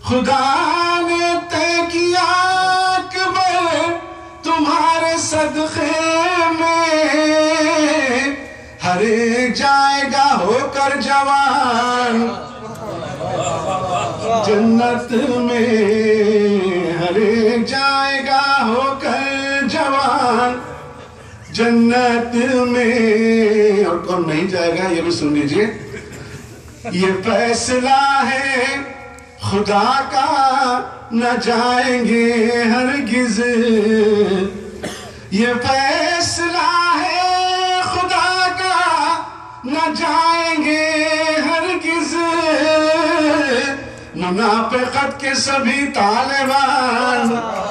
خدا نے طے کیا اکبر تمہارے صدقے میں، ہر ایک جائے گا ہو کر جوان جنت میں، ہر ایک جائے گا ہو کر جوان جنت میں، اور کون نہیں جائے گا یہ بھی سن لیجئے۔ یہ فیصلہ ہے خدا کا نہ جائیں گے ہرگز، یہ فیصلہ ہے خدا کا نہ جائیں گے ہرگز، منافقت کے سبھی طالبان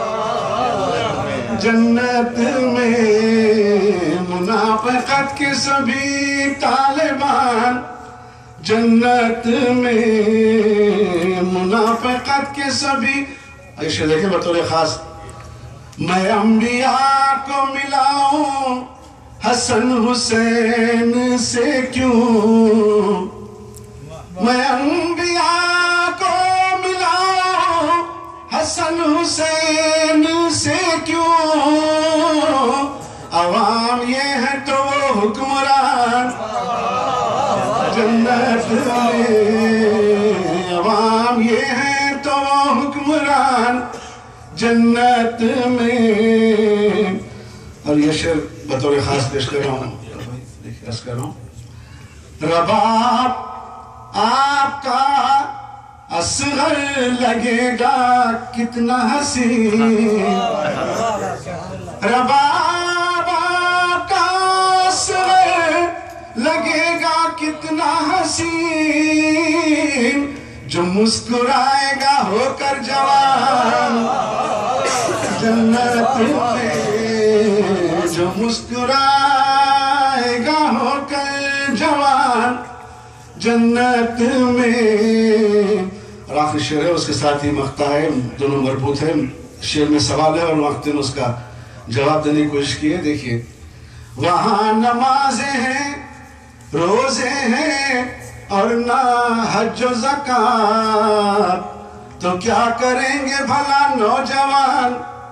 جنت میں، منافقت کے سبھی طالبان جنت میں، منافقت کے سبھی۔ عائشہ دیکھیں بطور خاص، میں انبیاء کو ملاؤں حسن حسین سے کیوں، میں انبیاء کو ملاؤں حسن حسین سے کیوں، عوام یہ ہے تو وہ حکمران جنت میں، عوام یہ ہے تو وہ حکمران جنت میں۔ اور یہ شعر بطور خاص پیش کر رہا ہوں، رباب آپ کا اصغر لگے گا کتنا حسین، رباب آپ کا اصغر لگے گا کتنا حسین، جو مسکرائے گا ہو کر جوان جنت میں، جو مسکرائے گا ہو کر جوان جنت میں۔ اور آخری شعر ہے، اس کے ساتھ ہی مقطع ہے، دونوں مربوط ہیں، شعر میں سوال ہے اور مقطع نے اس کا جواب دینے کی کوشش کی ہے۔ دیکھیے، وہاں نمازیں ہیں، روزے ہیں اور نہ حج و زکوٰۃ، تو کیا کریں گے بھلا نوجوان،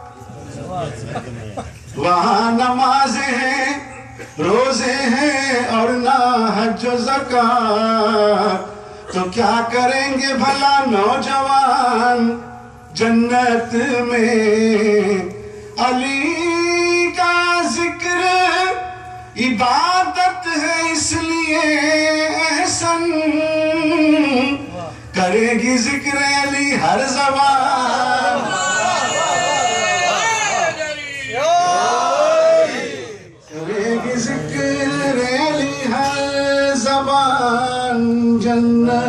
وہاں نمازیں ہیں، روزے ہیں اور نہ حج و زکوٰۃ، تو کیا کریں گے بھلا نوجوان جنت میں۔ علی کا ذکر عبادت ہے اس لیے احسن، کرے گی ذکر علی ہر زبان، کرے گی ذکر علی ہر زبان جنت